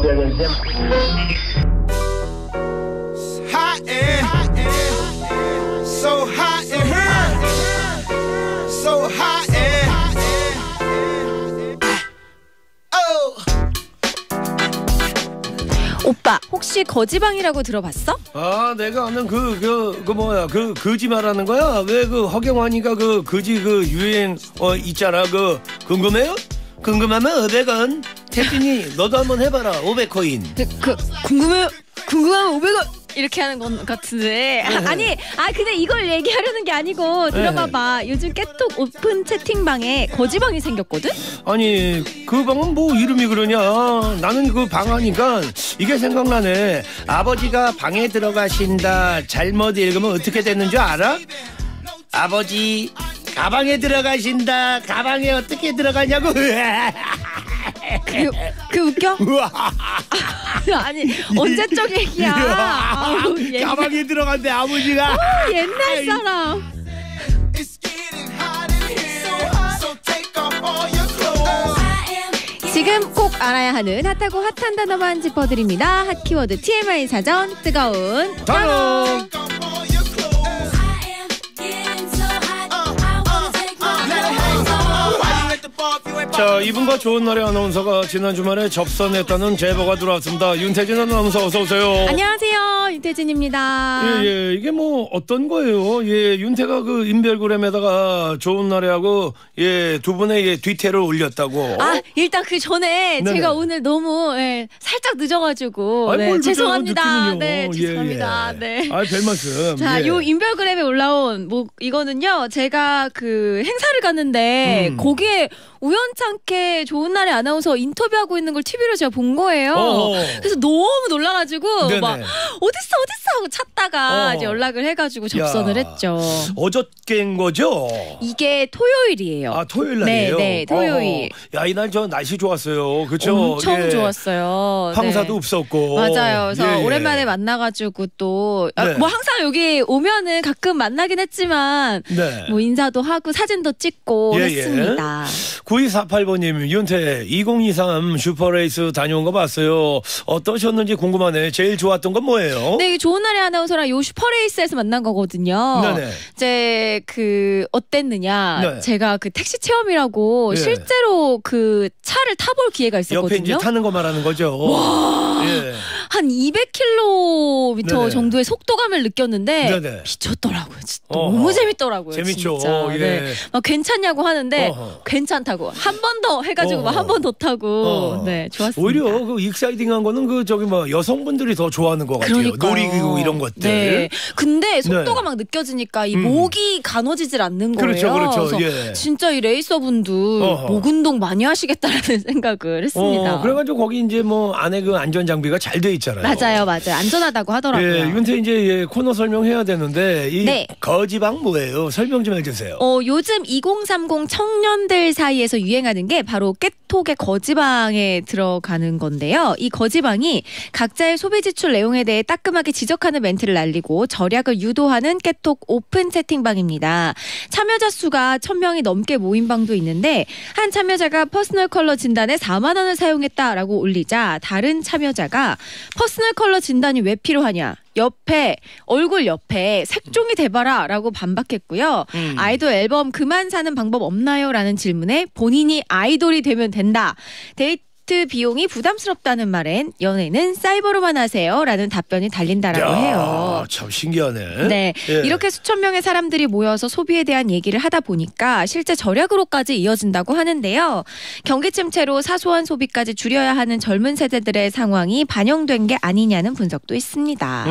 Hot and so hot in here, so hot and oh. 오빠 혹시 거지방이라고 들어봤어? 아, 내가 아는 뭐야 거지 말하는 거야? 왜 그 허경환이가 그 거지 그 유행 있잖아. 그 궁금해요? 궁금하면 500원. 태진이 너도 한번 해봐라. 500코인. 궁금하면 500원 이렇게 하는 건 같은데. 아니, 근데 이걸 얘기하려는 게 아니고 들어봐봐. 요즘 깨톡 오픈 채팅방에 거지방이 생겼거든? 아니 그 방은 뭐 이름이 그러냐. 나는 그 방 하니까 이게 생각나네. 아버지가 방에 들어가신다 잘못 읽으면 어떻게 되는 줄 알아? 아버지 가방에 들어가신다. 가방에 어떻게 들어가냐고. 그 웃겨? 아니 언제적 얘기야. 가방에 들어간대 아버지가. 옛날 사람. 지금 꼭 알아야 하는 핫하고 핫한 단어만 짚어드립니다. 핫 키워드 TMI 사전 뜨거운 단어. 자, 이분과 좋은 날의 아나운서가 지난 주말에 접선했다는 제보가 들어왔습니다. 윤태진 아나운서 어서 오세요. 안녕하세요, 윤태진입니다. 예, 이게 뭐 어떤 거예요? 예, 윤태가 그 인별그램에다가 좋은 날에하고 두 분의 뒤태를 올렸다고. 일단 그 전에 네네. 제가 오늘 너무 살짝 늦어가지고 죄송합니다. 네, 죄송합니다. 네. 별 말씀. 자, 요 인별그램에 올라온 이거는요. 제가 그 행사를 갔는데 거기에 우연찮게 좋은 날의 아나운서 인터뷰하고 있는 걸 TV로 제가 본 거예요. 그래서 너무 놀라가지고 네네. 막 어딨어 하고 찾다가 이제 연락을 해가지고 접선을 했죠. 어저께인 거죠? 이게 토요일이에요. 토요일 날이에요? 네, 토요일. 야, 이날 저 날씨 좋았어요. 그렇죠? 엄청 좋았어요. 황사도 없었고. 맞아요. 그래서 오랜만에 만나가지고 또 뭐 항상 여기 오면은 가끔 만나긴 했지만 뭐 인사도 하고 사진도 찍고 했습니다. 9248번님, 윤태 2023 슈퍼레이스 다녀온 거 봤어요. 어떠셨는지 궁금하네. 제일 좋았던 건 뭐예요? 네, 좋은 날의 아나운서랑 요 슈퍼레이스에서 만난 거거든요. 네네. 이제 그 어땠느냐? 네. 제가 그 택시 체험이라고 실제로 그 차를 타볼 기회가 있었거든요. 옆에 이제 타는 거 말하는 거죠. 와, 한 200km 정도의 속도감을 느꼈는데 미쳤더라고요. 진짜 너무 재밌더라고요. 재밌죠. 진짜. 네. 막 괜찮냐고 하는데 괜찮다고 한 번 더 해가지고 한 번 더 타고 좋았습니다. 오히려 그 익사이딩한 거는 그 저기 뭐 여성분들이 더 좋아하는 것 같아요. 그러니까요. 놀이기구 이런 것들. 네. 근데 속도가 막 느껴지니까 이 목이 가눠지질 않는 거예요. 그렇죠. 그래서 진짜 이 레이서분들 목 운동 많이 하시겠다라는 생각을 했습니다. 그래가지고 거기 이제 뭐 안에 그 안전 장비가 잘 돼 있잖아요. 맞아요. 안전하다고 하더라고요. 윤태 이제 코너 설명해야 되는데 이 거지방 뭐예요? 설명 좀 해주세요. 요즘 2030 청년들 사이에서 유행하는 게 바로 깨톡의 거지방에 들어가는 건데요. 이 거지방이 각자의 소비 지출 내용에 대해 따끔하게 지적하는 멘트를 날리고 절약을 유도하는 깨톡 오픈 채팅방입니다. 참여자 수가 1000명이 넘게 모인 방도 있는데 한 참여자가 퍼스널 컬러 진단에 4만 원을 사용했다라고 올리자 다른 참여자가 퍼스널 컬러 진단이 왜 필요하냐? 얼굴 옆에 색종이 대봐라 라고 반박했고요. 아이돌 앨범 그만 사는 방법 없나요? 라는 질문에 본인이 아이돌이 되면 된다. 데이트 비용이 부담스럽다는 말엔 연애는 사이버로만 하세요 라는 답변이 달린다라고 해요. 참 신기하네. 네, 이렇게 수천 명의 사람들이 모여서 소비에 대한 얘기를 하다 보니까 실제 절약으로까지 이어진다고 하는데요. 경기 침체로 사소한 소비까지 줄여야 하는 젊은 세대들의 상황이 반영된 게 아니냐는 분석도 있습니다.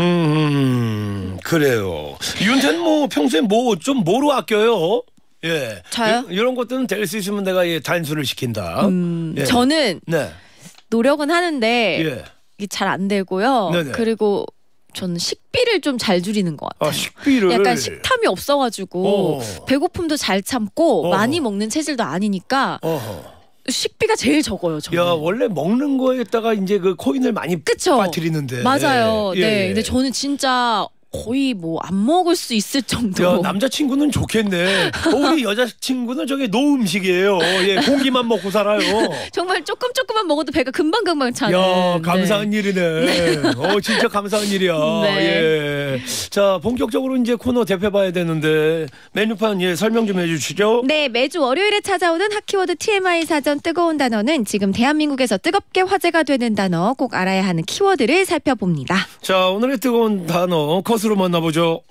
그래요. 윤태는 뭐 평소에 뭐로 아껴요? 저요? 이런 것들은 될 수 있으면 내가 단수를 시킨다. 저는 노력은 하는데 이게 잘 안 되고요. 그리고 저는 식비를 좀 잘 줄이는 것 같아요. 식비를? 약간 식탐이 없어가지고 배고픔도 잘 참고 많이 먹는 체질도 아니니까 식비가 제일 적어요. 저는. 원래 먹는 거에다가 이제 그 코인을 많이 빠뜨리는데. 맞아요. 근데 저는 진짜 거의 뭐 안 먹을 수 있을 정도. 야, 남자친구는 좋겠네. 우리 여자친구는 저게 노음식이에요. 예, 고기만 먹고 살아요. 정말 조금만 먹어도 배가 금방 차는. 야, 감사한 일이네. 진짜 감사한 일이야. 네. 예. 자, 본격적으로 이제 코너 대표봐야 되는데 메뉴판 설명 좀 해주시죠. 네, 매주 월요일에 찾아오는 핫키워드 TMI 사전 뜨거운 단어는 지금 대한민국에서 뜨겁게 화제가 되는 단어, 꼭 알아야 하는 키워드를 살펴봅니다. 자, 오늘의 뜨거운 단어 컷으로 만나보죠.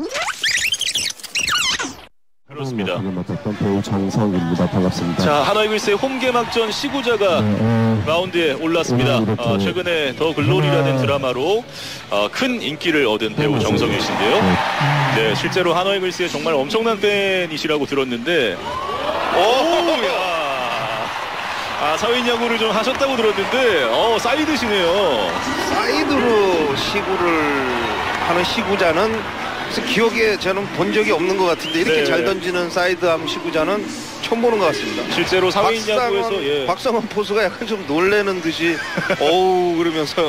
그렇습니다. 맡았던 배우 장성입니다. 반갑습니다. 자, 하나이글스의 홈개막전 시구자가 라운드에 올랐습니다. 최근에 더 글로리라는 드라마로 큰 인기를 얻은 배우 정성일 씨인데요. 네, 실제로 하나이글스의 정말 엄청난 팬이시라고 들었는데, 사회인 야구를 좀 하셨다고 들었는데, 사이드시네요. 사이드로 시구를 하는 시구자는 기억에 저는 본 적이 없는 것 같은데 이렇게 네. 잘 던지는 사이드암 시구자는 처음 보는 것 같습니다. 실제로 사회인 야구에서 박성원 포수가 약간 좀 놀래는 듯이 어우 그러면서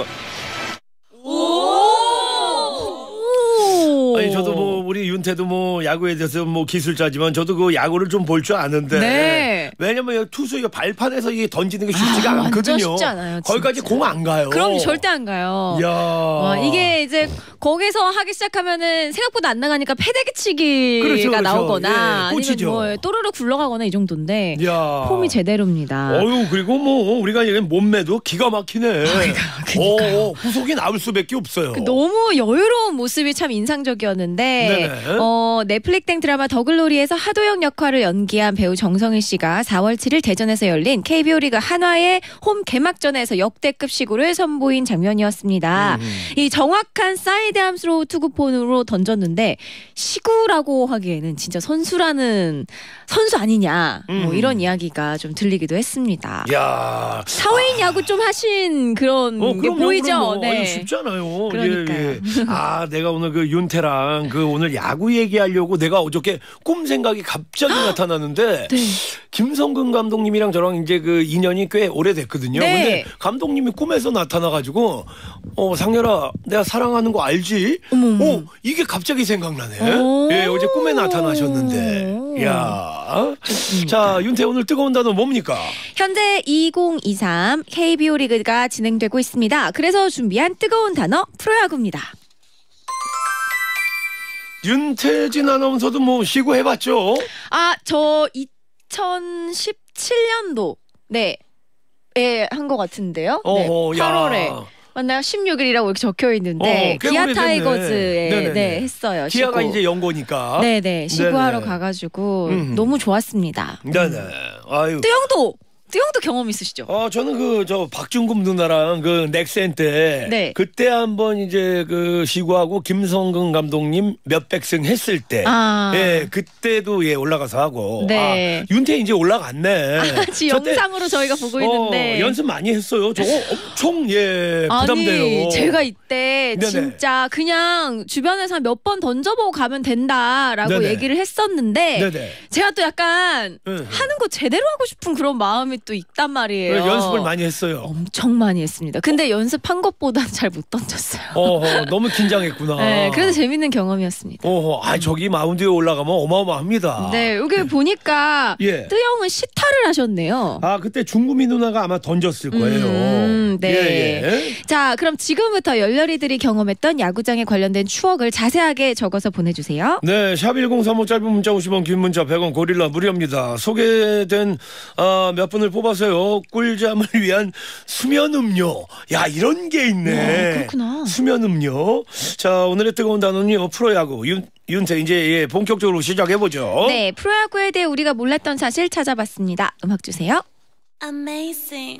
아니 저도 뭐 우리 윤태도 뭐 야구에 대해서 뭐 기술자지만 저도 그 야구를 좀 볼 줄 아는데 네. 왜냐면 투수 발판에서 이게 던지는 게 쉽지가 완전 않거든요. 쉽지 않아요, 거기까지 진짜. 공 안 가요. 그럼 절대 안 가요. 야. 이게 이제 거기서 하기 시작하면은 생각보다 안 나가니까 패대기치기가 그렇죠. 나오거나 예, 아니면 꽂히죠. 뭐 또르르 굴러가거나 이 정도인데 야. 폼이 제대로입니다. 그리고 뭐 우리가 얘기한 몸매도 기가 막히네. 그러니까요. 후속이 나올 수밖에 없어요. 너무 여유로운 모습이 참 인상적이었는데 네네. 넷플릭스 드라마 더글로리에서 하도영 역할을 연기한 배우 정성일 씨가 4월 7일 대전에서 열린 KBO 리그 한화의 홈 개막전에서 역대급 시구를 선보인 장면이었습니다. 이 정확한 사이드암 스로우 투구폰으로 던졌는데 시구라고 하기에는 진짜 선수 아니냐 뭐 이런 이야기가 좀 들리기도 했습니다. 야. 사회인 야구 좀 하신 그런 게 보이죠? 그럼요. 네. 쉽지 않아요. 그러니까요. 내가 오늘 그 윤태랑 오늘 야구 얘기하려고 내가 어저께 꿈 생각이 갑자기 나타나는데 네. 김성근 감독님이랑 저랑 이제 그 인연이 꽤 오래됐거든요. 네. 근데 감독님이 꿈에서 나타나가지고 상렬아 내가 사랑하는 거 알지? 어머. 이게 갑자기 생각나네. 오. 예, 어제 꿈에 나타나셨는데. 야. 자, 윤태 오늘 뜨거운 단어 뭡니까? 현재 2023 KBO 리그가 진행되고 있습니다. 그래서 준비한 뜨거운 단어 프로야구입니다. 윤태진 아나운서도 뭐 시구 해봤죠? 저 2017년도 한 것 같은데요. 네, 8월에. 맞나요? 16일이라고 이렇게 적혀 있는데 꽤 기아 오래됐네. 타이거즈에 네네네. 했어요. 기아가 시구. 이제 연고니까. 네네. 시구하러 네네. 가가지고 너무 좋았습니다. 네네. 아유. 뜨영도 경험 있으시죠? 저는 박준금 누나랑 넥센 때 네. 그때 한번 이제 시구하고 김성근 감독님 몇백승 했을 때 예, 그때도 올라가서 하고 네. 윤태 이제 올라갔네. 지금 영상으로 저희가 보고 있는데 연습 많이 했어요. 저거 엄청 부담돼요. 아니 제가 이때 네네. 진짜 그냥 주변에서 한 몇 번 던져보고 가면 된다라고 네네. 얘기를 했었는데 네네. 제가 또 약간 응. 하는 거 제대로 하고 싶은 그런 마음이 또 있단 말이에요. 연습을 많이 했어요. 엄청 많이 했습니다. 근데 연습한 것보다는 잘 못 던졌어요. 너무 긴장했구나. 네, 그래도 재밌는 경험이었습니다. 저기 마운드에 올라가면 어마어마합니다. 네, 여기 보니까 예. 뜨영은 시타를 하셨네요. 그때 중구미 누나가 아마 던졌을 거예요. 네. 예. 자, 그럼 지금부터 열렬히들이 경험했던 야구장에 관련된 추억을 자세하게 적어서 보내주세요. 네, 샵1035 짧은 문자 50원, 긴 문자 100원, 고릴라 무료입니다. 소개된 몇 분을 뽑아서요. 꿀잠을 위한 수면 음료. 야, 이런 게 있네. 그렇구나. 수면 음료. 자, 오늘의 뜨거운 단어는요. 프로야구. 윤태 이제 본격적으로 시작해 보죠. 네, 프로야구에 대해 우리가 몰랐던 사실 찾아봤습니다. 음악 주세요. Amazing.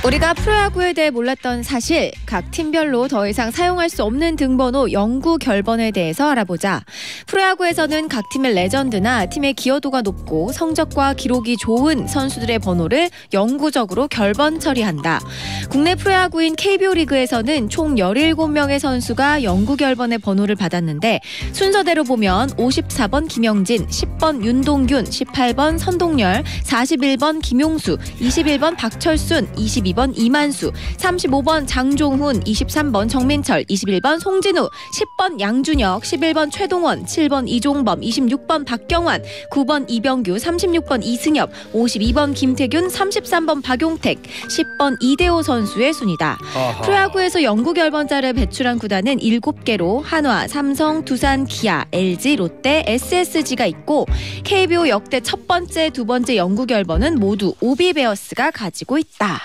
우리가 프로야구에 대해 몰랐던 사실, 각 팀별로 더 이상 사용할 수 없는 등번호 영구 결번에 대해서 알아보자. 프로야구에서는 각 팀의 레전드나 팀의 기여도가 높고 성적과 기록이 좋은 선수들의 번호를 영구적으로 결번 처리한다. 국내 프로야구인 KBO 리그에서는 총 17명의 선수가 영구 결번의 번호를 받았는데 순서대로 보면 54번 김영진, 10번 윤동균, 18번 선동열, 41번 김용수, 21번 박철순, 22번 이만수, 35번 장종훈, 23번 정민철, 21번 송진우, 10번 양준혁, 11번 최동원, 7번 이종범, 26번 박경환, 9번 이병규, 36번 이승엽, 52번 김태균, 33번 박용택, 10번 이대호 선수의 순이다. 프로야구에서 영구 결번자를 배출한 구단은 7개로 한화, 삼성, 두산, 기아, LG, 롯데, SSG가 있고 KBO 역대 첫 번째, 두 번째 영구 결번은 모두 오비베어스가 가지고 있다.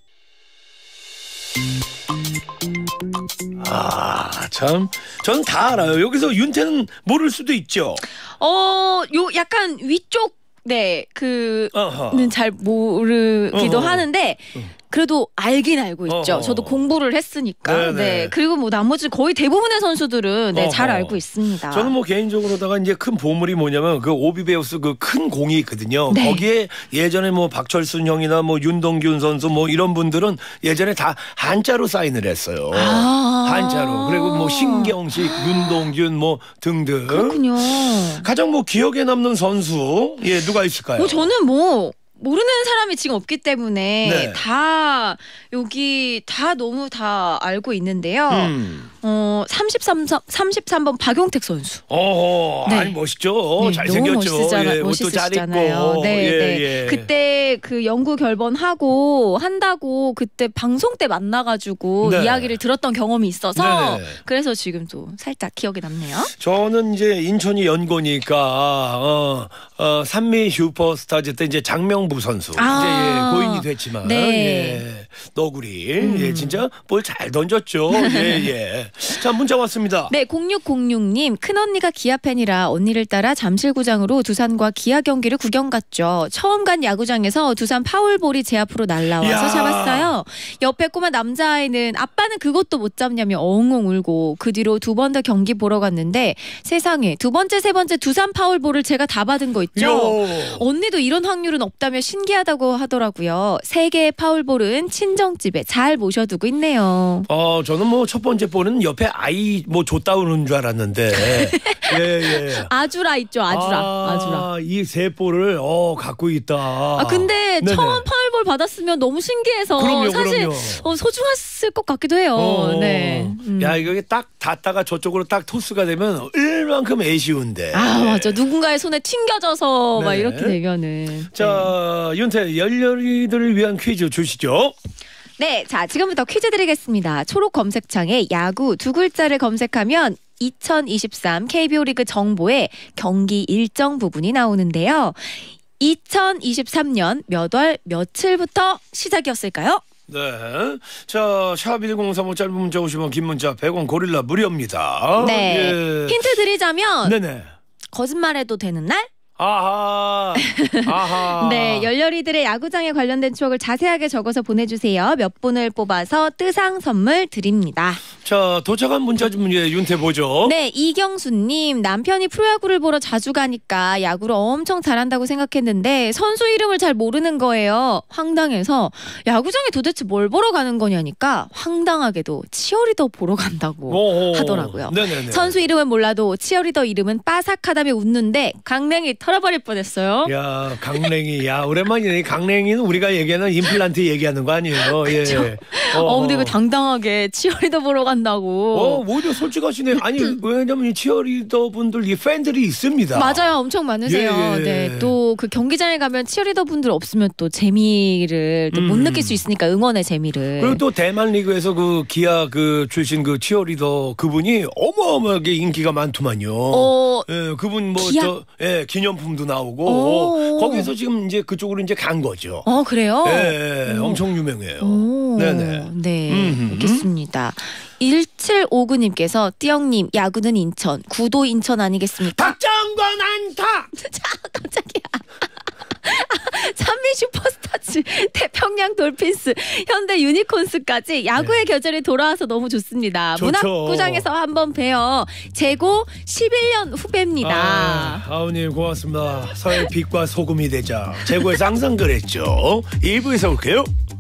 참, 전 다 알아요. 여기서 윤태는 모를 수도 있죠. 요 약간 위쪽 는 잘 모르기도 하는데 그래도 알긴 알고 있죠. 저도 공부를 했으니까. 네. 그리고 뭐 나머지 거의 대부분의 선수들은 잘 알고 있습니다. 저는 뭐 개인적으로다가 이제 큰 보물이 뭐냐면 그 오비베어스 그 큰 공이 있거든요. 네. 거기에 예전에 뭐 박철순 형이나 뭐 윤동균 선수 뭐 이런 분들은 예전에 다 한자로 사인을 했어요. 한자로. 그리고 뭐 신경식, 윤동균 뭐 등등. 그렇군요. 가장 뭐 기억에 남는 선수 누가 있을까요? 저는 뭐 모르는 사람이 지금 없기 때문에 다 여기 다 너무 다 알고 있는데요. 33번 박용택 선수. 아니 멋있죠. 잘생겼죠. 너무 옷도 잘 멋있으시잖아요. 입고. 그때 그 영구 결번하고 한다고 그때 방송 때 만나가지고 이야기를 들었던 경험이 있어서 그래서 지금 또 살짝 기억에 남네요. 저는 이제 인천이 연고니까 산미 슈퍼스타즈 때 이제 장명부 선수 이제 고인이 됐지만 너구리 진짜 볼 잘 던졌죠. 자, 문자 왔습니다. 네, 0606님. 큰언니가 기아 팬이라 언니를 따라 잠실구장으로 두산과 기아 경기를 구경 갔죠. 처음 간 야구장에서 두산 파울볼이 제 앞으로 날라와서 잡았어요. 옆에 꼬마 남자아이는 아빠는 그것도 못 잡냐며 엉엉 울고 그 뒤로 두 번 더 경기 보러 갔는데 세상에 두 번째, 세 번째 두산 파울볼을 제가 다 받은 거 있죠. 언니도 이런 확률은 없다며 신기하다고 하더라고요. 3개의 파울볼은 친정집에 잘 모셔두고 있네요. 저는 뭐 첫 번째 볼은 옆에 아이 뭐 줬다 오는 줄 알았는데 아주라 있죠. 아주라. 이 세 볼을 갖고 있다. 근데 처음 파울볼 받았으면 너무 신기해서 사실 소중했을 것 같기도 해요. 야, 이거 딱 닿다가 저쪽으로 딱 토스가 되면 얼만큼 애쉬운데. 맞아. 누군가의 손에 튕겨져서 막 이렇게 되면은. 자, 윤태 열렬이들을 위한 퀴즈 주시죠. 네, 자, 지금부터 퀴즈 드리겠습니다. 초록 검색창에 야구 두 글자를 검색하면 2023 KBO 리그 정보에 경기 일정 부분이 나오는데요. 2023년 몇 월 며칠부터 시작이었을까요? 네. 자, 샵 1035 짧은 문자 50원, 긴 문자 100원 고릴라 무료입니다. 네. 힌트 드리자면 네네. 거짓말해도 되는 날? 아하. 네, 열렬이들의 야구장에 관련된 추억을 자세하게 적어서 보내주세요. 몇 분을 뽑아서 뜨상 선물 드립니다. 자, 도착한 문자 좀 윤태 보죠. 네, 이경수님. 남편이 프로야구를 보러 자주 가니까 야구를 엄청 잘한다고 생각했는데 선수 이름을 잘 모르는 거예요. 황당해서 야구장에 도대체 뭘 보러 가는 거냐니까 황당하게도 치어리더 보러 간다고 하더라고요. 네네네. 선수 이름은 몰라도 치어리더 이름은 빠삭하다며 웃는데 강냉이 털어버릴 뻔했어요. 야, 강냉이. 야, 오랜만이네. 강냉이는 우리가 얘기하는 임플란트 얘기하는 거 아니에요. 근데 이거 당당하게 치어리더 보러 간다고. 오히려 솔직하시네. 아니, 왜냐면 이 치어리더 분들, 이 팬들이 있습니다. 맞아요. 엄청 많으세요. 네. 또 그 경기장에 가면 치어리더 분들 없으면 또 재미를 또 못 느낄 수 있으니까 응원의 재미를. 그리고 또 대만 리그에서 그 기아 그 출신 그 치어리더 그분이 어마어마하게 인기가 많더만요. 그분 뭐 기념품도 나오고 거기서 지금 이제 그쪽으로 이제 간 거죠. 그래요? 네, 엄청 유명해요. 네네. 네, 알겠습니다. 1759님께서 띠영님 야구는 인천, 구도 인천 아니겠습니까? 박정권 안타! 자, 깜짝이야. 산미 슈퍼스타즈, 태평양 돌핀스, 현대 유니콘스까지 야구의 계절이 돌아와서 너무 좋습니다. 좋죠. 문학구장에서 한번 뵈어 재고 11년 후배입니다. 아우님 고맙습니다. 서해 빛과 소금이 되자. 재고에서 항상 그랬죠. 2부에서 올게요.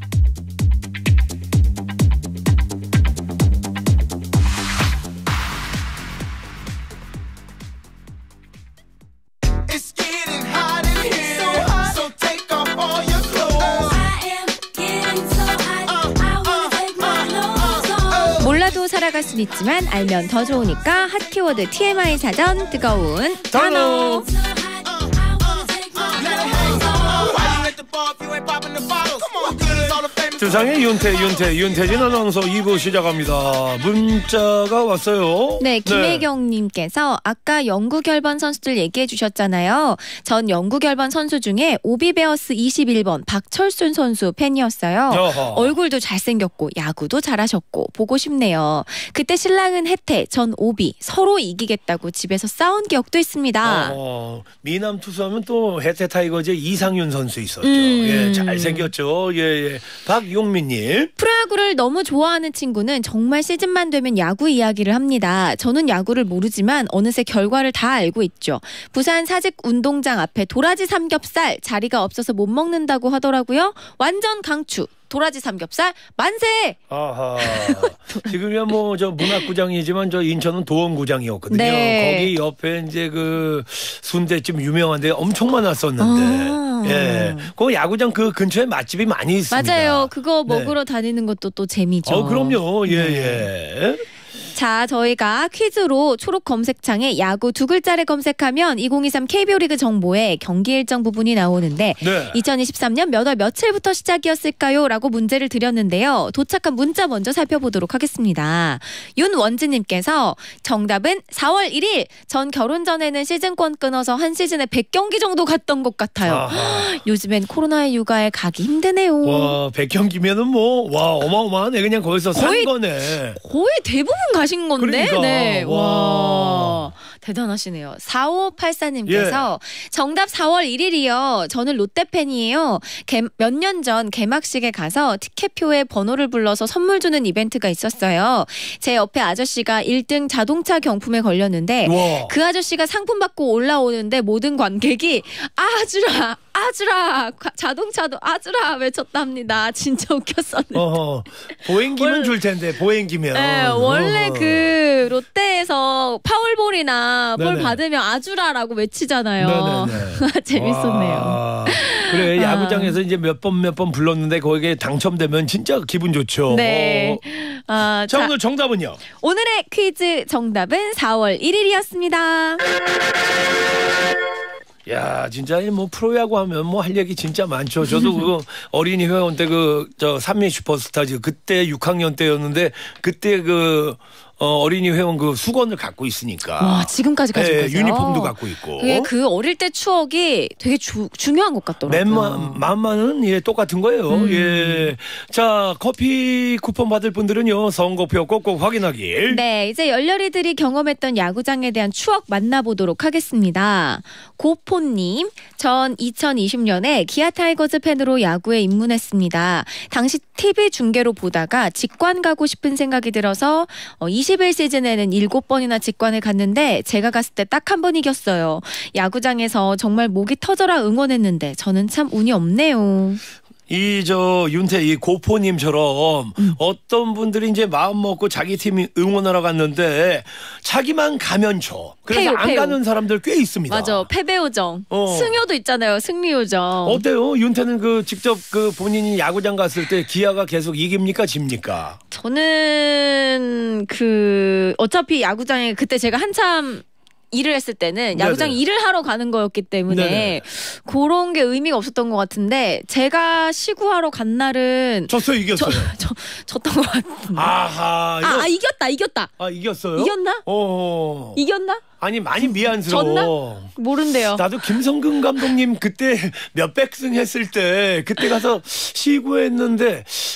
It's getting hot in here. So hot. So take off all your clothes. I am getting so hot. I wanna take my clothes off. 몰라도 살아갈 순 있지만 알면 더 좋으니까 핫 키워드 TMI 사전 뜨거운 단어. So hot. I wanna take my clothes off. Why you at the bar if you ain't popping the bottles? Come on, good as all the famous. 주상의 윤태진 아나운서 2부 시작합니다. 문자가 왔어요. 네, 김혜경님께서 아까 영구 결번 선수들 얘기해 주셨잖아요. 전 영구 결번 선수 중에 오비베어스 21번 박철순 선수 팬이었어요. 어허. 얼굴도 잘생겼고 야구도 잘하셨고 보고 싶네요. 그때 신랑은 혜태, 전 오비 서로 이기겠다고 집에서 싸운 기억도 있습니다. 미남 투수하면 또 혜태 타이거즈의 이상윤 선수 있었죠. 예, 잘생겼죠. 예. 박용민님. 프로야구를 너무 좋아하는 친구는 정말 시즌만 되면 야구 이야기를 합니다. 저는 야구를 모르지만 어느새 결과를 다 알고 있죠. 부산 사직 운동장 앞에 도라지 삼겹살 자리가 없어서 못 먹는다고 하더라고요. 완전 강추. 도라지 삼겹살 만세! 아하. 지금이야 뭐 저 문학구장이지만 저 인천은 도원구장이었거든요. 네. 거기 옆에 이제 그 순대집 유명한데 엄청 많았었는데. 예. 그 야구장 그 근처에 맛집이 많이 있습니다. 맞아요. 그거 네. 먹으러 다니는 것도 또 재미죠. 그럼요. 예. 자, 저희가 퀴즈로 초록 검색창에 야구 두 글자를 검색하면 2023 KBO 리그 정보에 경기 일정 부분이 나오는데 네. 2023년 몇 월 며칠부터 시작이었을까요? 라고 문제를 드렸는데요. 도착한 문자 먼저 살펴보도록 하겠습니다. 윤원지님께서 정답은 4월 1일. 전 결혼 전에는 시즌권 끊어서 한 시즌에 100경기 정도 갔던 것 같아요. 아하. 요즘엔 코로나의 육아에 가기 힘드네요. 와, 100경기면은 뭐, 와, 어마어마하네. 그냥 거기서 산 거의- 거네. 거의 대부분 가신 건데. 그러니까. 네. 와. 와. 대단하시네요. 4584님께서 정답 4월 1일이요. 저는 롯데 팬이에요. 몇 년 전 개막식에 가서 티켓표에 번호를 불러서 선물 주는 이벤트가 있었어요. 제 옆에 아저씨가 1등 자동차 경품에 걸렸는데 와. 그 아저씨가 상품 받고 올라오는데 모든 관객이 아주라 자동차도 아주라 외쳤답니다. 진짜 웃겼었는데. 보행기면 줄 텐데, 보행기면. 네, 원래 어허. 그 롯데에서 파울볼이나 볼 네네. 받으면 아주라라고 외치잖아요. 네네네. 재밌었네요. 와, 그래, 야구장에서 이제 몇 번 불렀는데 거기에 당첨되면 진짜 기분 좋죠. 네. 자, 자, 오늘 정답은요? 오늘의 퀴즈 정답은 4월 1일이었습니다. 야, 진짜 뭐 프로야구 하면 뭐 할 얘기 진짜 많죠. 저도 그 어린이 회원 때 그 저 산미 슈퍼스타즈 그때 6학년 때였는데 그때 그 어린이 회원 그 수건을 갖고 있으니까. 와, 지금까지 가지고 예, 계세요. 유니폼도 갖고 있고. 그게 그 어릴 때 추억이 되게 중요한 것 같더라고요. 마음만은 예 똑같은 거예요. 예. 자, 커피 쿠폰 받을 분들은요 선거표 꼭꼭 확인하길. 네, 이제 열렬히들이 경험했던 야구장에 대한 추억 만나보도록 하겠습니다. 고포님, 전 2020년에 기아 타이거즈 팬으로 야구에 입문했습니다. 당시 TV 중계로 보다가 직관 가고 싶은 생각이 들어서 21시즌에는 7번이나 직관을 갔는데 제가 갔을 때 딱 한 번 이겼어요. 야구장에서 정말 목이 터져라 응원했는데 저는 참 운이 없네요. 이 윤태 이 고포님처럼 어떤 분들이 이제 마음 먹고 자기 팀이 응원하러 갔는데 자기만 가면 져. 그래서 안 패요. 가는 사람들 꽤 있습니다. 맞아, 패배요정. 승효도 있잖아요, 승리요정. 어때요? 윤태는 그 직접 그 본인이 야구장 갔을 때 기아가 계속 이깁니까, 집니까? 저는 어차피 야구장에 그때 제가 한참 일을 했을 때는 야구장 네네. 일을 하러 가는 거였기 때문에 네네. 그런 게 의미가 없었던 것 같은데 제가 시구하러 간 날은 졌어요, 이겼어요. 졌던 것 같은데. 아하. 이겼다. 이겼어요? 이겼나? 이겼나? 아니 많이 미안스러워. 모른대요. 나도 김성근 감독님 그때 몇백 승 했을 때 그때 가서 시구했는데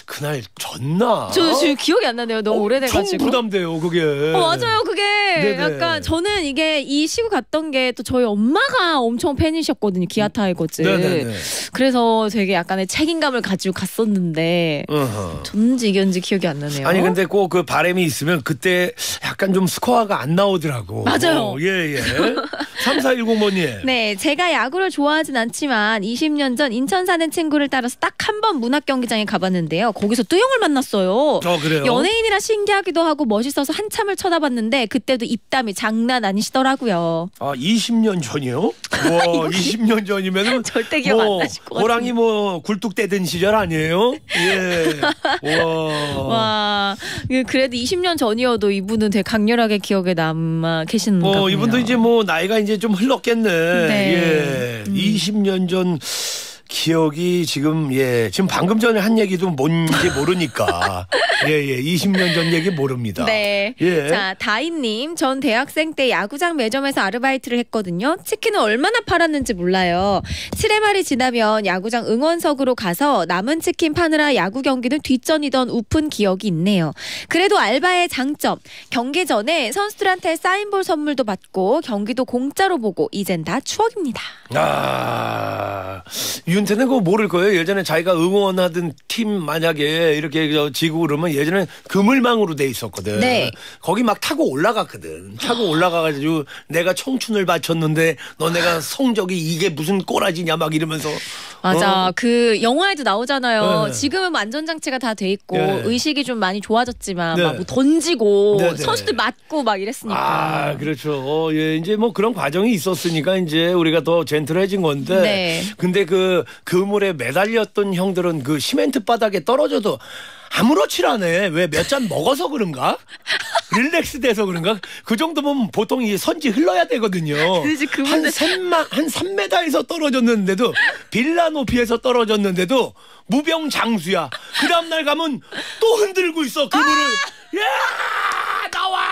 그날 졌나? 저 지금 기억이 안 나네요. 너무 오래돼가지고. 엄청 부담돼요, 그게. 맞아요. 그게 네네. 약간 저는 이게 이 시구 갔던 게 또 저희 엄마가 엄청 팬이셨거든요. 기아 타이거즈. 네네네. 그래서 되게 약간의 책임감을 가지고 갔었는데 졌는지 이겼는지 기억이 안 나네요. 아니 근데 꼭 그 바람이 있으면 그때 약간 좀 스코어가 안 나오더라고. 맞아요. 예. 3410번님. 네, 제가 야구를 좋아하진 않지만 20년 전 인천 사는 친구를 따라서 딱 한 번 문학 경기장에 가봤는데요. 거기서 뚜영을 만났어요. 그래요? 연예인이라 신기하기도 하고 멋있어서 한참을 쳐다봤는데 그때도 입담이 장난 아니시더라고요. 20년 전이요? 와, 20년 전이면은 절대 기억 안 나실 것 같아요. 호랑이 굴뚝대던 시절 아니에요? 예. 와, 그래도 20년 전이어도 이분은 되게 강렬하게 기억에 남아 계시는가 보네요. 이분도 이제 나이가 이제 좀 흘렀겠네. 네. 예. 20년 전 기억이 지금 방금 전에 한 얘기도 뭔지 모르니까 20년 전 얘기 모릅니다. 네. 예. 자, 다인님, 전 대학생 때 야구장 매점에서 아르바이트를 했거든요. 치킨을 얼마나 팔았는지 몰라요. 7회말이 지나면 야구장 응원석으로 가서 남은 치킨 파느라 야구 경기는 뒷전이던 우픈 기억이 있네요. 그래도 알바의 장점, 경기 전에 선수들한테 사인볼 선물도 받고 경기도 공짜로 보고 이젠 다 추억입니다. 윤태는 그거 모를 거예요. 예전에 자기가 응원하던 팀 만약에 이렇게 지고 그러면 예전에 그물망으로 돼 있었거든. 네. 거기 막 타고 올라갔거든. 타고 올라가가지고 내가 청춘을 바쳤는데 너네가 성적이 이게 무슨 꼬라지냐 막 이러면서. 맞아. 그 영화에도 나오잖아요. 네. 지금은 안전장치가 다 돼 있고 네. 의식이 좀 많이 좋아졌지만 네. 막 뭐 던지고 네, 네. 선수들 맞고 막 이랬으니까. 그렇죠. 예, 이제 그런 과정이 있었으니까 이제 우리가 더 젠틀해진 건데. 네. 근데 그 그물에 매달렸던 형들은 그 시멘트 바닥에 떨어져도 아무렇지 않네. 왜 몇 잔 먹어서 그런가? 릴렉스 돼서 그런가? 그 정도면 보통 이 선지 흘러야 되거든요. 한 3m에서 떨어졌는데도 빌라 높이에서 떨어졌는데도 무병장수야. 그 다음날 가면 또 흔들고 있어 그물을. 야 나와.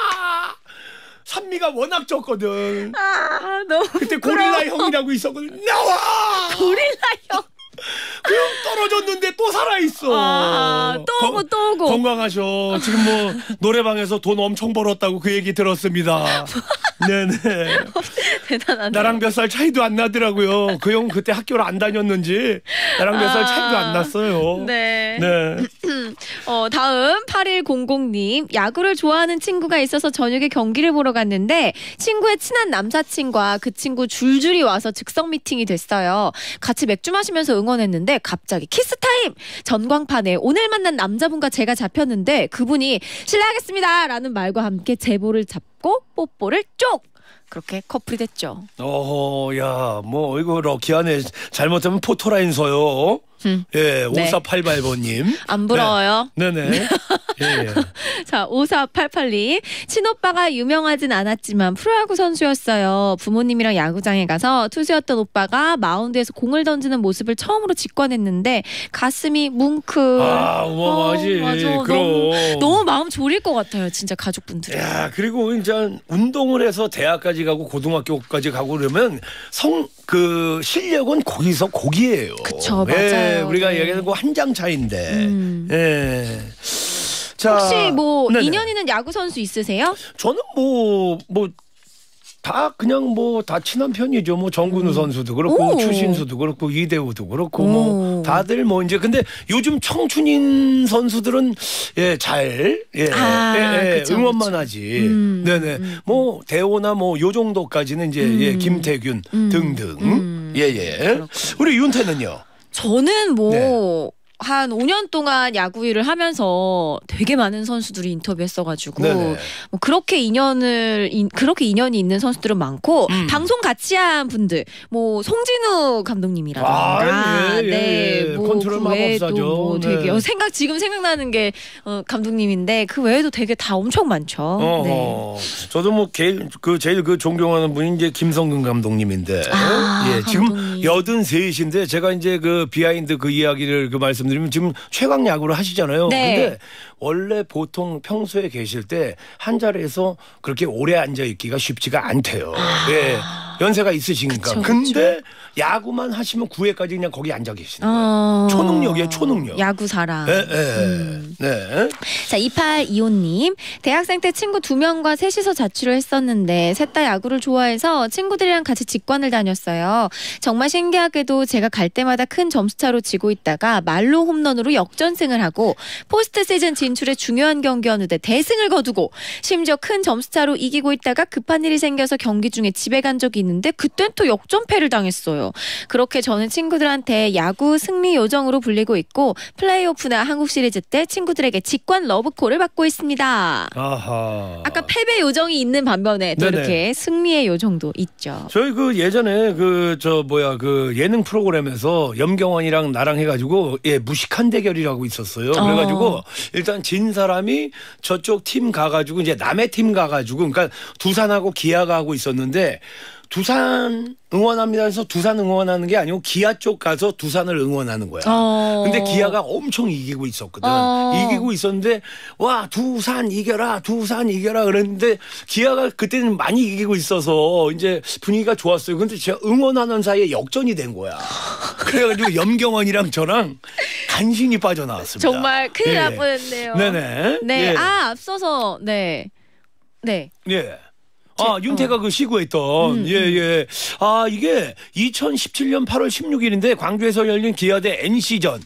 산미가 워낙 적거든. 너무 그때 고릴라 형이라고 있었거든. 나와. 고릴라 형. 그럼 떨어졌는데 또 살아있어. 또 오고 또 오고. 건강하셔. 지금 노래방에서 돈 엄청 벌었다고 그 얘기 들었습니다. 네네. 대단하네. 나랑 몇 살 차이도 안 나더라고요. 그 형 그때 학교를 안 다녔는지 나랑 몇 살 차이도 안 났어요. 네. 네. 다음 8100님. 야구를 좋아하는 친구가 있어서 저녁에 경기를 보러 갔는데 친구의 친한 남사친과 그 친구 줄줄이 와서 즉석 미팅이 됐어요. 같이 맥주 마시면서 응원했는데 갑자기 키스타임! 전광판에 오늘 만난 남자분과 제가 잡혔는데 그분이 실례하겠습니다 라는 말과 함께 제보를 잡고 뽀뽀를 쪽! 그렇게 커플이 됐죠. 야, 이거 럭키하네. 잘못하면 포토라인 서요. 예, 네. 5488번님. 안 부러워요? 네네. 예. 자, 5488님. 친오빠가 유명하진 않았지만 프로야구 선수였어요. 부모님이랑 야구장에 가서 투수였던 오빠가 마운드에서 공을 던지는 모습을 처음으로 직관했는데 가슴이 뭉클. 어마어마하지. 맞아. 그럼. 너무 마음 졸일 것 같아요. 진짜 가족분들이. 야, 그리고 이제 운동을 해서 대학까지 가고 고등학교까지 가고 그러면 실력은 거기서 거기에요. 그쵸, 맞아요. 우리가 네. 얘기하는 거 한 장 차인데. 예. 자, 혹시 네네. 인연 있는 야구 선수 있으세요? 저는 다 그냥 다 친한 편이죠. 정근우 선수도 그렇고 오. 추신수도 그렇고 이대우도 그렇고 다들 이제 근데 요즘 청춘인 선수들은 그쵸, 응원만 그쵸. 하지. 네네. 대호나 요 정도까지는 이제 김태균 등등. 그렇군요. 우리 윤태는요. 저는 네. 한 5년 동안 야구 일을 하면서 되게 많은 선수들이 인터뷰했어가지고 네네. 그렇게 인연이 있는 선수들은 많고 방송 같이 한 분들 송진우 감독님이라던가 컨트롤 그 외에도 마법사죠. 되게 네. 지금 생각나는 게 감독님인데 그 외에도 되게 다 엄청 많죠. 네. 저도 제일 존경하는 분이 이제 김성근 감독님인데 지금 감독님. 83이신데 제가 이제 비하인드 이야기를 말씀드리면 지금 최강 야구를 하시잖아요. 네. 근데 원래 보통 평소에 계실 때 한 자리에서 그렇게 오래 앉아 있기가 쉽지가 않대요. 연세가 있으시니까. 그쵸, 근데 야구만 하시면 9회까지 그냥 거기 앉아 계시는 거예요. 초능력이에요, 초능력. 야구 사랑. 네. 자, 2825님. 대학생 때 친구 2명과 셋이서 자취를 했었는데 셋 다 야구를 좋아해서 친구들이랑 같이 직관을 다녔어요. 정말 신기하게도 제가 갈 때마다 큰 점수차로 지고 있다가 말로 홈런으로 역전승을 하고 포스트 시즌 진출에 중요한 경기였는데 대승을 거두고 심지어 큰 점수차로 이기고 있다가 급한 일이 생겨서 경기 중에 집에 간 적이 있는데 그땐 또 역전패를 당했어요. 그렇게 저는 친구들한테 야구 승리 요정으로 불리고 있고 플레이오프나 한국 시리즈 때 친구들에게 직관 러브콜을 받고 있습니다. 아하. 아까 패배 요정이 있는 반면에 또 네네. 이렇게 승리의 요정도 있죠. 저희 그 예전에 그 예능 프로그램에서 염경원이랑 나랑 해가지고 무식한 대결이라고 있었어요. 그래가지고 일단 진 사람이 저쪽 팀 가가지고 이제 남의 팀 가가지고 그러니까 두산하고 기아가 하고 있었는데 두산 응원합니다 해서 두산 응원하는 게 아니고 기아 쪽 가서 두산을 응원하는 거야. 근데 기아가 엄청 이기고 있었거든. 이기고 있었는데 와 두산 이겨라 그랬는데 기아가 그때는 많이 이기고 있어서 이제 분위기가 좋았어요. 근데 제가 응원하는 사이에 역전이 된 거야. 그래가지고 염경원이랑 저랑 간신히 빠져나왔습니다. 정말 큰일 날 뻔했네요. 네네. 네. 예. 앞서서 네. 예. 윤태가 그 시구했던 이게 2017년 8월 16일인데 광주에서 열린 기아 대 NC전.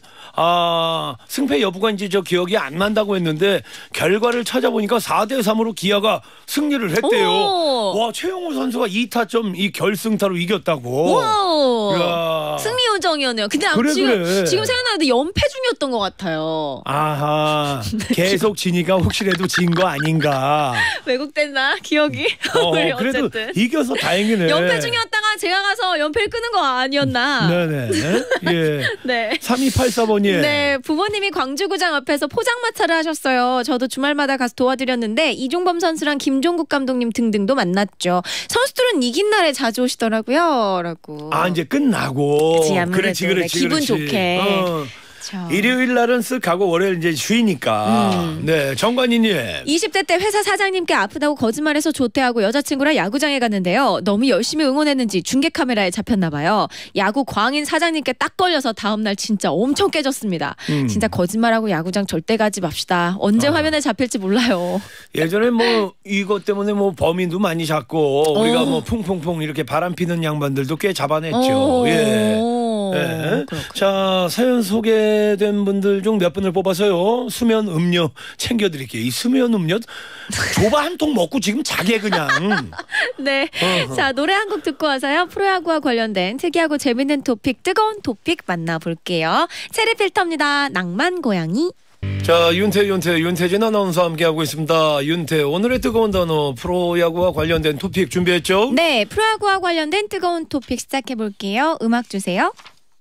승패 여부가 이제 저 기억이 안 난다고 했는데 결과를 찾아보니까 4대3으로 기아가 승리를 했대요. 와, 최용호 선수가 2타점 이 결승타로 이겼다고. 와. 승리 요정이었네요. 근데 지금 생각나는데 연패 중이었던 것 같아요. 아하. 계속 지니까 혹시라도 진 거 아닌가. 왜곡됐나 기억이? 우리 그래도 어쨌든 이겨서 다행이네. 연패 중이었다가 제가 가서 연패를 끄는 거 아니었나? 네네. 예. 네. 3284번이. 네, 부모님이 광주구장 앞에서 포장마차를 하셨어요. 저도 주말마다 가서 도와드렸는데 이종범 선수랑 김종국 감독님 등등도 만났죠. 선수들은 이긴 날에 자주 오시더라고요. 라고. 이제 끝나고. 그치, 아무래도. 그렇지. 네, 기분 좋게. 일요일 날은 쓱 가고 월요일 이제 쉬니까. 네, 정관이님. 20대 때 회사 사장님께 아프다고 거짓말해서 조퇴하고 여자친구랑 야구장에 갔는데요. 너무 열심히 응원했는지 중계 카메라에 잡혔나 봐요. 야구 광인 사장님께 딱 걸려서 다음날 진짜 엄청 깨졌습니다. 진짜 거짓말하고 야구장 절대 가지 맙시다. 언제 화면에 잡힐지 몰라요. 예전에 뭐 이것 때문에 뭐 범인도 많이 잡고 우리가 뭐 풍풍풍 이렇게 바람 피는 양반들도 꽤 잡아냈죠. 예. 네. 자, 사연 소개된 분들 중 몇 분을 뽑아서요 수면 음료 챙겨드릴게요. 이 수면 음료 조바 한 통 먹고 지금 자게 그냥. 네. 자, 노래 한 곡 듣고 와서요 프로야구와 관련된 특이하고 재밌는 토픽, 뜨거운 토픽 만나볼게요. 체리필터입니다. 낭만 고양이. 자, 윤태진 아나운서와 함께하고 있습니다. 윤태, 오늘의 뜨거운 단어 프로야구와 관련된 토픽 준비했죠? 네, 프로야구와 관련된 뜨거운 토픽 시작해볼게요. 음악 주세요.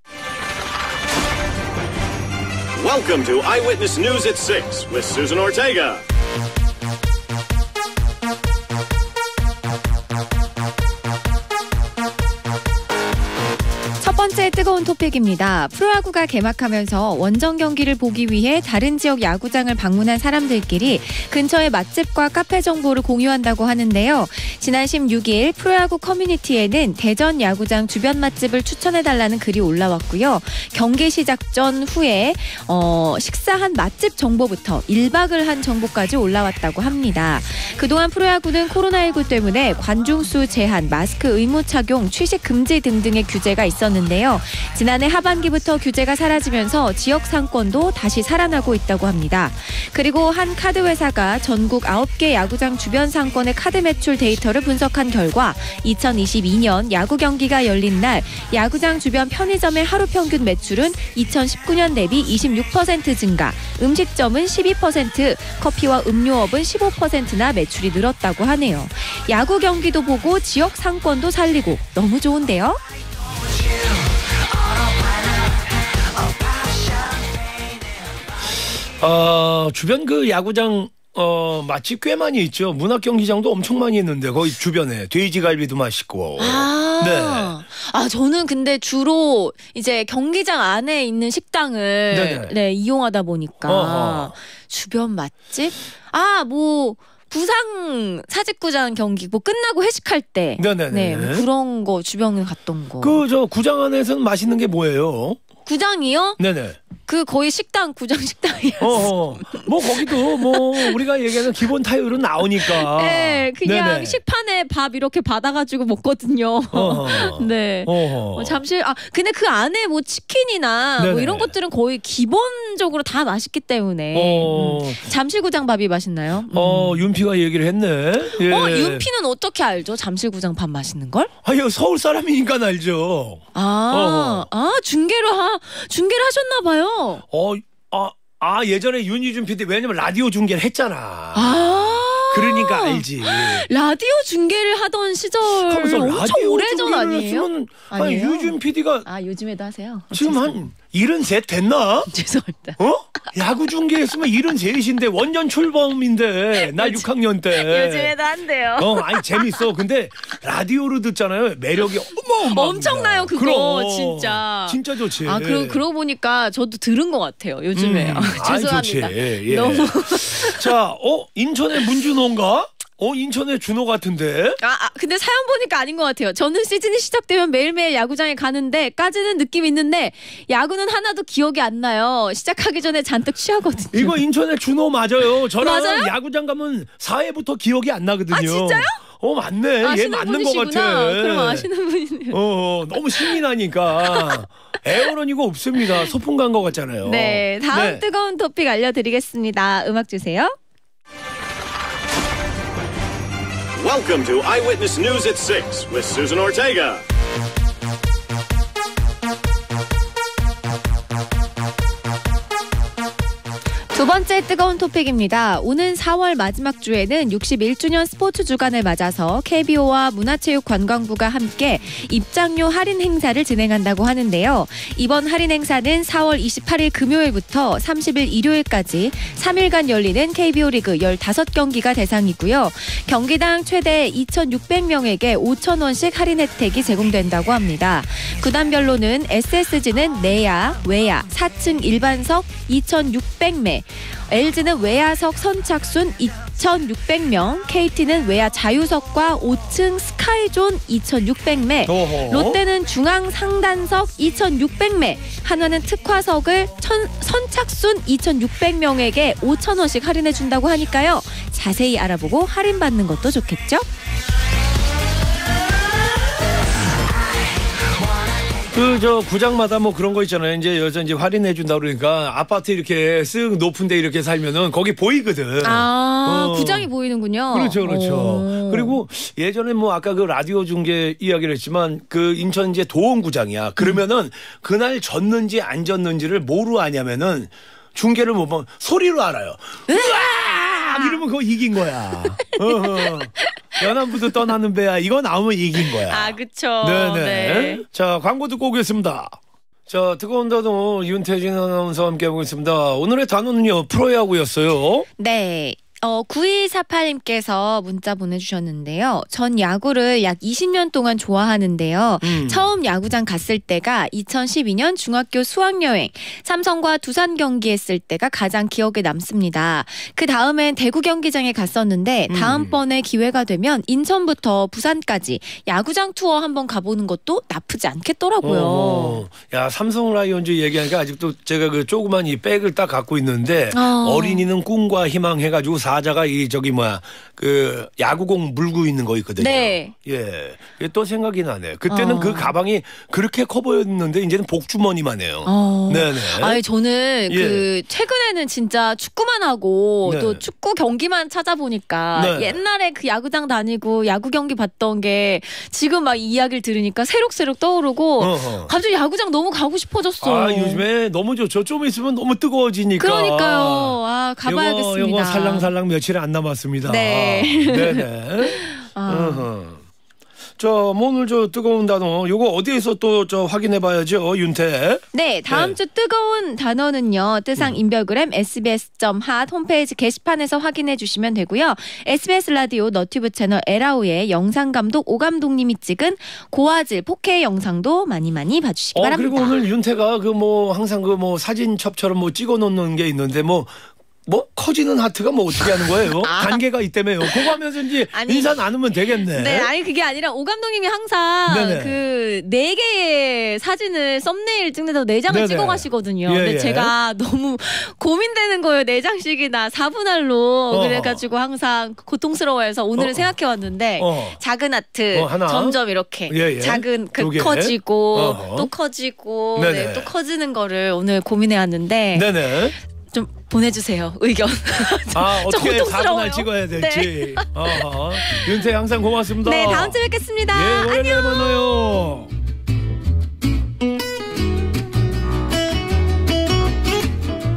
Welcome to Eyewitness News at 6 with Susan Ortega. 첫 번째 뜨거운 토픽입니다. 프로야구가 개막하면서 원정 경기를 보기 위해 다른 지역 야구장을 방문한 사람들끼리 근처의 맛집과 카페 정보를 공유한다고 하는데요. 지난 16일 프로야구 커뮤니티에는 대전 야구장 주변 맛집을 추천해달라는 글이 올라왔고요. 경기 시작 전 후에 식사한 맛집 정보부터 1박을 한 정보까지 올라왔다고 합니다. 그동안 프로야구는 코로나19 때문에 관중수 제한, 마스크 의무 착용, 취식 금지 등등의 규제가 있었는데요. 지난해 하반기부터 규제가 사라지면서 지역 상권도 다시 살아나고 있다고 합니다. 그리고 한 카드 회사가 전국 9개 야구장 주변 상권의 카드 매출 데이터를 분석한 결과 2022년 야구 경기가 열린 날 야구장 주변 편의점의 하루 평균 매출은 2019년 대비 26% 증가, 음식점은 12%, 커피와 음료업은 15%나 매출이 늘었다고 하네요. 야구 경기도 보고 지역 상권도 살리고 너무 좋은데요? 주변 그 야구장 맛집 꽤 많이 있죠. 문학경기장도 엄청 많이 있는데 거기 주변에 돼지갈비도 맛있고. 네. 저는 근데 주로 이제 경기장 안에 있는 식당을 이용하다 보니까 주변 맛집? 부상 사직구장 경기 뭐 끝나고 회식할 때 네네네. 네, 뭐 그런 거 주변에 갔던 거. 그 저 구장 안에서는 맛있는 게 뭐예요? 구장이요? 네네. 그 거의 식당 구장 식당이었어. 뭐 거기도 뭐 우리가 얘기하는 기본 타율은 나오니까. 네, 그냥 네네. 식판에 밥 이렇게 받아가지고 먹거든요. 네. 잠실 근데 그 안에 뭐 치킨이나 네네. 뭐 이런 것들은 거의 기본적으로 다 맛있기 때문에 잠실구장 밥이 맛있나요? 윤피가 얘기를 했네. 예. 윤피는 어떻게 알죠? 잠실구장 밥 맛있는 걸? 아유 서울 사람이니까 알죠. 중계를 하셨나 봐요. 예전에 윤희준 PD 왜냐면 라디오 중계를 했잖아. 그러니까 알지. 라디오 중계를 하던 시절 엄청 오래전 아니에요? 아니 유준 PD가 요즘에도 하세요? 지금 한 73 됐나? 죄송합니다. 야구 중계했으면 73인데 원년 출범인데 나 6학년 때. 요즘에도 한대요. 아니 재밌어. 근데 라디오로 듣잖아요. 매력이 엄청나요 그거. 그럼. 진짜 좋지. 그러고 보니까 저도 들은 것 같아요 요즘에. 죄송합니다. 좋지. 예. 너무. 자, 인천의 문준호인가? 인천의 준호 같은데. 근데 사연 보니까 아닌 것 같아요. 저는 시즌이 시작되면 매일매일 야구장에 가는데까지는 느낌이 있는데 야구는 하나도 기억이 안 나요. 시작하기 전에 잔뜩 취하거든요. 이거 인천의 준호 맞아요. 저랑 맞아요? 야구장 가면 4회부터 기억이 안 나거든요. 진짜요? 맞네. 얘 맞는 것 같아. 그럼 아시는 분이네요. 너무 신이 나니까. 에어런 이거 없습니다. 소풍 간 것 같잖아요. 네, 다음 뜨거운 토픽 알려드리겠습니다. 음악 주세요. Welcome to Eyewitness News at 6 with Susan Ortega. 두 번째 뜨거운 토픽입니다. 오는 4월 마지막 주에는 61주년 스포츠 주간을 맞아서 KBO와 문화체육관광부가 함께 입장료 할인 행사를 진행한다고 하는데요. 이번 할인 행사는 4월 28일 금요일부터 30일 일요일까지 3일간 열리는 KBO 리그 15경기가 대상이고요. 경기당 최대 2,600명에게 5,000원씩 할인 혜택이 제공된다고 합니다. 구단별로는 SSG는 내야, 외야, 4층 일반석 2,600매, LG는 외야석 선착순 2,600명, KT는 외야 자유석과 5층 스카이존 2,600매, 롯데는 중앙 상단석 2,600매, 한화는 특화석을 선착순 2,600명에게 5,000원씩 할인해준다고 하니까요. 자세히 알아보고 할인받는 것도 좋겠죠? 구장마다 뭐 그런 거 있잖아요. 이제 할인해 준다 그러니까 아파트 이렇게 쓱 높은데 이렇게 살면은 거기 보이거든. 구장이 보이는군요. 그렇죠. 그리고 예전에 뭐 아까 그 라디오 중계 이야기를 했지만 그 인천 이제 도원구장이야. 그러면은 그날 졌는지 안 졌는지를 뭐로 아냐면은 중계를 못 보면 소리로 알아요. 으아! 이러면 그거 이긴 거야. 연안부도 떠나는 배야. 이거 나오면 이긴 거야. 그쵸. 네네. 네. 자, 광고 듣고 오겠습니다. 자, 뜨거운 단어 윤태진 아나운서와 함께하고 있습니다. 오늘의 단어는요, 프로야구였어요. 네. 9248님께서 문자 보내주셨는데요. 전 야구를 약 20년 동안 좋아하는데요. 처음 야구장 갔을 때가 2012년 중학교 수학여행, 삼성과 두산 경기했을 때가 가장 기억에 남습니다. 그 다음엔 대구 경기장에 갔었는데 다음번에 기회가 되면 인천부터 부산까지 야구장 투어 한번 가보는 것도 나쁘지 않겠더라고요. 야, 삼성 라이온즈 얘기하니까 아직도 제가 그 조그만 이 백을 딱 갖고 있는데 어린이는 꿈과 희망 해가지고 사자가 그 야구공 물고 있는 거 있거든요. 네. 예. 이게 또 생각이 나네. 그때는 그 가방이 그렇게 커 보였는데 이제는 복주머니만 해요. 네네. 저는 그 최근에는 진짜 축구만 하고 또 축구 경기만 찾아보니까 옛날에 그 야구장 다니고 야구 경기 봤던 게 지금 막 이야기를 들으니까 새록새록 떠오르고 갑자기 야구장 너무 가고 싶어졌어요. 요즘에 너무 좋죠. 좀 있으면 너무 뜨거워지니까. 그러니까요. 가봐야겠습니다. 요거 살랑살랑 며칠 안 남았습니다. 네. 네네. 오늘 뜨거운 단어 요거 어디에서 또 확인해봐야죠, 윤태. 네, 다음 주 뜨거운 단어는요. 뜨상 인별그램 sbs.hat 홈페이지 게시판에서 확인해 주시면 되고요. SBS 라디오 너튜브 채널 에라오의 영상감독 오감독님이 찍은 고화질 4K 영상도 많이 봐주시기 바랍니다. 그리고 오늘 윤태가 항상 사진첩처럼 찍어놓는 게 있는데 뭐 커지는 하트가 뭐 어떻게 하는 거예요? 단계가 있다며요. 그거 하면서 이제 아니, 인사 나누면 되겠네. 네, 아니 그게 아니라 오 감독님이 항상 네네. 그 4개의 사진을 썸네일 찍는다고 4장을 네네. 찍어 가시거든요. 예, 근데 예. 제가 너무 고민되는 거예요. 4장씩이나 4분할로 그래가지고 항상 고통스러워해서 오늘은 생각해 왔는데 작은 하트 하나. 점점 이렇게 예, 예. 작은 두 개. 커지고 또 커지고 네네. 네, 또 커지는 거를 오늘 고민해 왔는데 네네. 좀 보내주세요 의견. 아, 좀 어떻게 고통스러워요. 4분할 찍어야 될지. 윤태 항상 고맙습니다. 네, 다음 주에 뵙겠습니다. 예, 오랜만에 안녕. 만나요.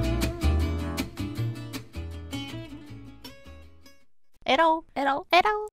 에러.